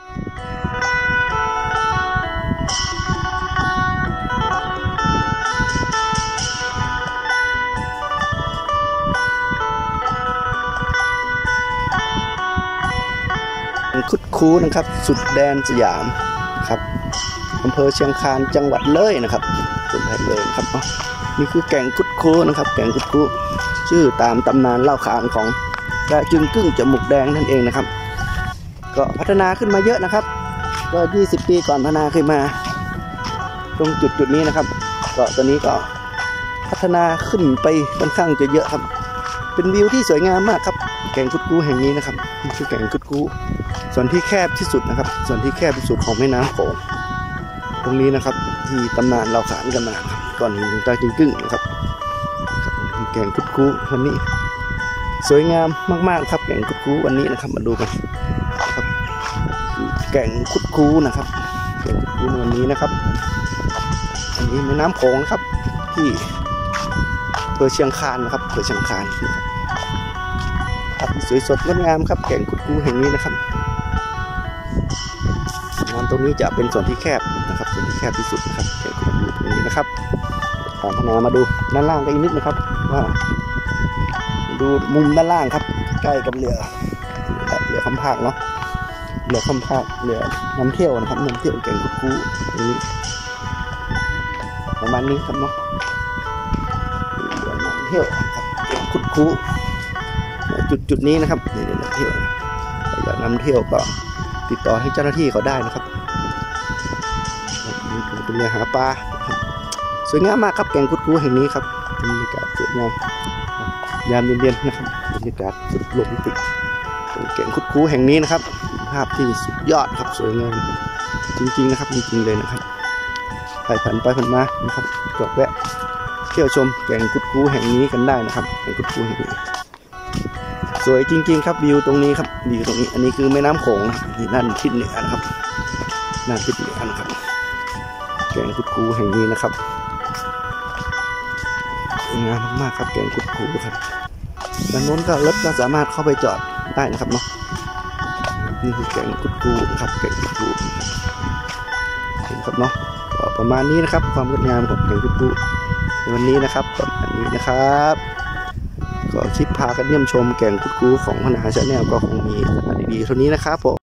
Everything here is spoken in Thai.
คุดคู้นะครับสุดแดนสยามครับอำเภอเชียงคานจังหวัดเลยนะครับจังหวัดเลยนะครับนี่คือแก่งคุดคู้นะครับแก่งคุดคู้ชื่อตามตำนานเล่าขานของพระจึงกึ้งจมูกแดงนั่นเองนะครับก็พัฒนาขึ้นมาเยอะนะครับก็20 ปีก่อนพัฒนาขึ้นมาตรงจุดนี้นะครับก็ตอนนี้ก็พัฒนาขึ้นไปค่อนข้างจะเยอะครับเป็นวิวที่สวยงามมากครับแก่งคุดคู้แห่งนี้นะครับนี่คือแก่งคุดคู้ส่วนที่แคบที่สุดนะครับส่วนที่แคบที่สุดของแม่น้ำโขงตรงนี้นะครับที่ตำนานเราขานกันมาครับก่อนหินตาจึงกึ้งนะครับแก่งคุดคู้วันนี้สวยงามมากๆครับแก่งคุดคู้วันนี้นะครับมาดูกันครับแก่งคุดคู้นะครับแก่งคุดคู้วันนี้นะครับอันนี้แม่น้ำโขงนะครับที่อำเภอเชียงคานนะครับอำเภอเชียงคานครับสวยสดงดงามครับแก่งคุดคู้แห่งนี้นะครับน้ำตรงนี้จะเป็นส่วนที่แคบนะครับส่วนที่แคบที่สุดนะครับแก่งคุดคู้ตรงนี้นะครับตามพนามาดูด้านล่างกันอีกนิดนะครับว่าดูมุมด้านล่างครับใกล้กับเรือคำพากเนาะเรือคำพากเรือนำเที่ยวนะครับนำเที่ยวแก่งคุดคู้ตรงนี้ประมาณนี้ครับเนาะเรือนำเที่ยวครับแก่งคุดคู้จุดนี้นะครับเรือนำเที่ยวอยากนำเที่ยวก็ติดต่อให้เจ้าหน้าที่เขาได้นะครับเป็นเรือหาปลาสวยงามมากครับแก่งคุดคู้แห่งนี้ครับบรรยากาศสวยงามยามเย็นๆนะครับบรรยากาศสุดโรแมนติกแก่งคุดคู้แห่งนี้นะครับภาพที่สุดยอดครับสวยงามจริงๆนะครับจริงๆเลยนะครับไปผ่านมานะครับก็แวะเที่ยวชมแก่งคุดคู้แห่งนี้กันได้นะครับแก่งคุดคู้แห่งนี้สวยจริงๆครับวิวตรงนี้ครับวิวตรงนี้อันนี้คือแม่น้ำโขงที่ด้านทิศเหนือนะครับด้านทิศเหนือนะครับแก่งคุดคู้แห่งนี้นะครับสวยงามมากๆครับแก่งคุดคู้ครับด้านโน้นก็รถก็สามารถเข้าไปจอดได้นะครับเนาะนี่คือแก่งคุดคู้ครับแก่งคุดคู้เห็นครับเนาะก็ประมาณนี้นะครับความงดงามของแก่งคุดคู้ในวันนี้นะครับประมาณนี้นะครับก็คลิปพากันเยี่ยมชมแก่งคุดคู้ของพนาชาแนลก็คงมีดีๆเท่านี้นะครับผม